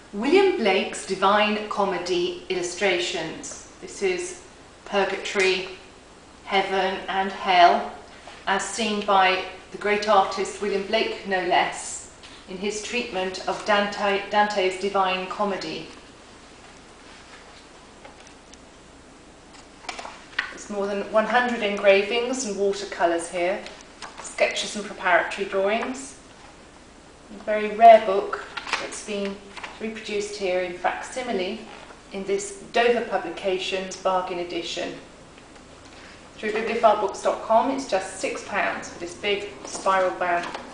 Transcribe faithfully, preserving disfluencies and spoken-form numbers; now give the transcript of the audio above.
William Blake's Divine Comedy illustrations. This is Purgatory, Heaven and Hell, as seen by the great artist William Blake, no less, in his treatment of Dante, Dante's Divine Comedy. There's more than one hundred engravings and watercolours here, sketches and preparatory drawings. A very rare book that's been reproduced here in facsimile in this Dover Publications bargain edition. Through bibliophilebooks dot com it's just six pounds for this big spiral bound